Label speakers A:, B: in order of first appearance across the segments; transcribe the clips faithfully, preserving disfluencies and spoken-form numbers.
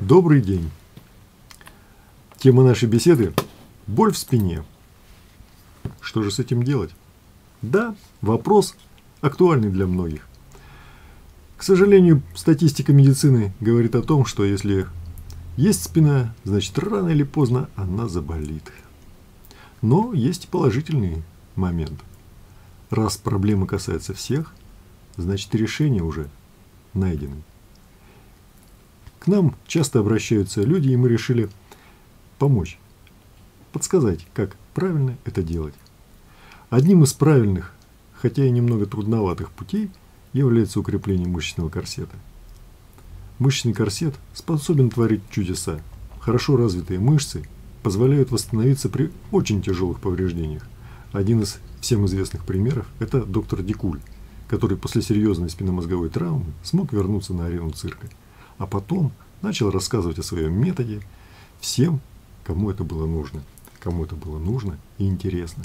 A: Добрый день. Тема нашей беседы – боль в спине. Что же с этим делать? Да, вопрос актуальный для многих. К сожалению, статистика медицины говорит о том, что если есть спина, значит рано или поздно она заболит. Но есть положительный момент. Раз проблема касается всех, значит и решение уже найдено. К нам часто обращаются люди, и мы решили помочь, подсказать, как правильно это делать. Одним из правильных, хотя и немного трудноватых путей является укрепление мышечного корсета. Мышечный корсет способен творить чудеса. Хорошо развитые мышцы позволяют восстановиться при очень тяжелых повреждениях. Один из всем известных примеров – это доктор Дикуль, который после серьезной спинномозговой травмы смог вернуться на арену цирка. А потом начал рассказывать о своем методе всем, кому это было нужно. Кому это было нужно и интересно.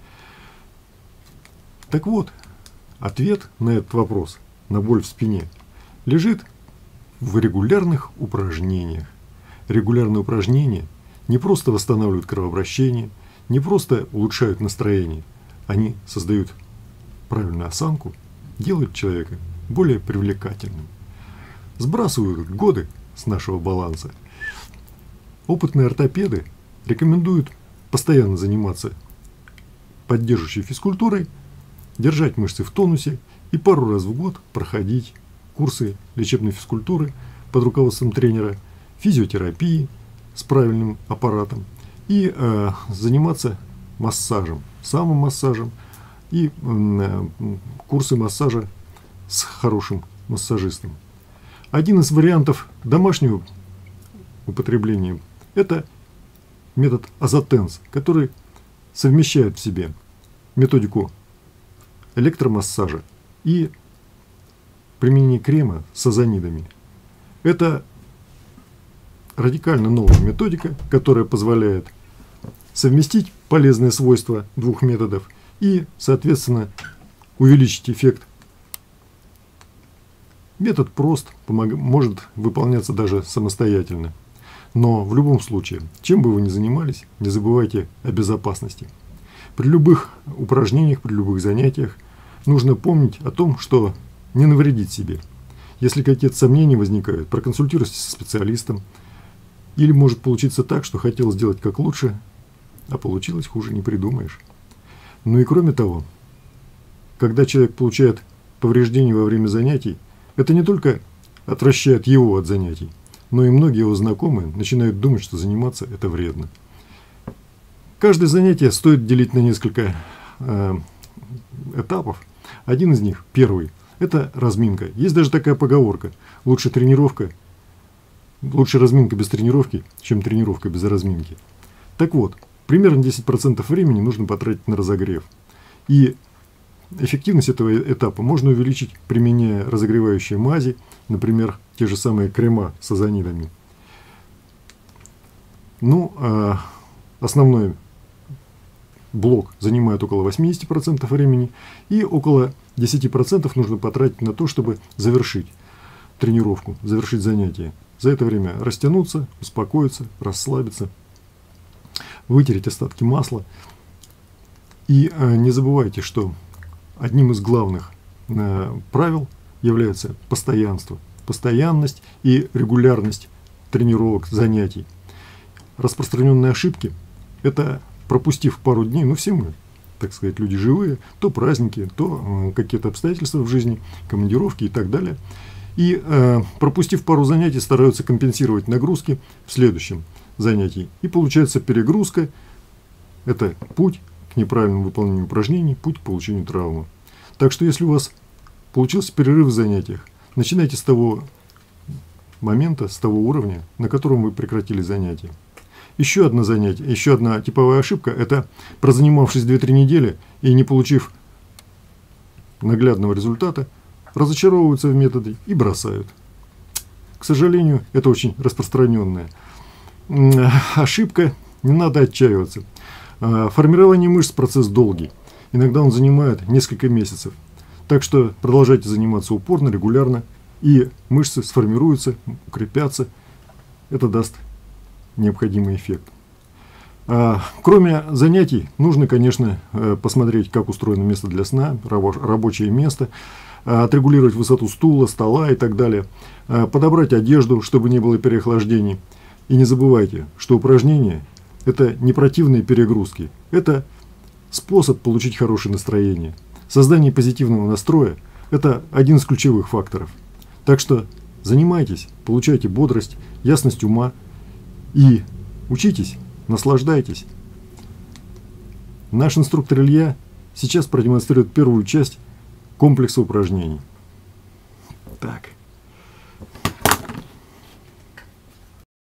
A: Так вот, ответ на этот вопрос, на боль в спине, лежит в регулярных упражнениях. Регулярные упражнения не просто восстанавливают кровообращение, не просто улучшают настроение. Они создают правильную осанку, делают человека более привлекательным. Сбрасывают годы с нашего баланса. Опытные ортопеды рекомендуют постоянно заниматься поддерживающей физкультурой, держать мышцы в тонусе и пару раз в год проходить курсы лечебной физкультуры под руководством тренера, физиотерапии с правильным аппаратом и э, заниматься массажем, самомассажем и э, курсы массажа с хорошим массажистом. Один из вариантов домашнего употребления – это метод азотенс, который совмещает в себе методику электромассажа и применение крема с озонидами. Это радикально новая методика, которая позволяет совместить полезные свойства двух методов и, соответственно, увеличить эффект. Метод прост, помог, может выполняться даже самостоятельно. Но в любом случае, чем бы вы ни занимались, не забывайте о безопасности. При любых упражнениях, при любых занятиях нужно помнить о том, что не навредить себе. Если какие-то сомнения возникают, проконсультируйтесь со специалистом. Или может получиться так, что хотел сделать как лучше, а получилось хуже не придумаешь. Ну и кроме того, когда человек получает повреждения во время занятий, это не только отвращает его от занятий, но и многие его знакомые начинают думать, что заниматься это вредно. Каждое занятие стоит делить на несколько э, этапов. Один из них, первый, это разминка. Есть даже такая поговорка: лучше тренировка, лучше разминка без тренировки, чем тренировка без разминки. Так вот, примерно десять процентов времени нужно потратить на разогрев. И эффективность этого этапа можно увеличить, применяя разогревающие мази, например, те же самые крема с озонидами. Ну, а основной блок занимает около восемьдесят процентов времени, и около десять процентов нужно потратить на то, чтобы завершить тренировку, завершить занятие. За это время растянуться, успокоиться, расслабиться, вытереть остатки масла. И а, не забывайте, что одним из главных э, правил является постоянство, постоянность и регулярность тренировок, занятий. Распространенные ошибки – это пропустив пару дней, ну все мы, так сказать, люди живые, то праздники, то э, какие-то обстоятельства в жизни, командировки и так далее. И э, пропустив пару занятий, стараются компенсировать нагрузки в следующем занятии. И получается перегрузка – это путь к неправильному выполнению упражнений, путь к получению травмы. Так что если у вас получился перерыв в занятиях, начинайте с того момента, с того уровня, на котором вы прекратили занятие. Еще одно занятие, еще одна типовая ошибка – это прозанимавшись две-три недели и не получив наглядного результата, разочаровываются в методе и бросают. К сожалению, это очень распространенная ошибка, не надо отчаиваться. Формирование мышц – процесс долгий. Иногда он занимает несколько месяцев. Так что продолжайте заниматься упорно, регулярно, и мышцы сформируются, укрепятся, это даст необходимый эффект. А, кроме занятий, нужно, конечно, посмотреть, как устроено место для сна, рабочее место, отрегулировать высоту стула, стола и так далее, подобрать одежду, чтобы не было переохлаждений. И не забывайте, что упражнения – это не противные перегрузки, это способ получить хорошее настроение. Создание позитивного настроя – это один из ключевых факторов. Так что занимайтесь, получайте бодрость, ясность ума и учитесь, наслаждайтесь. Наш инструктор Илья сейчас продемонстрирует первую часть комплекса упражнений. Так.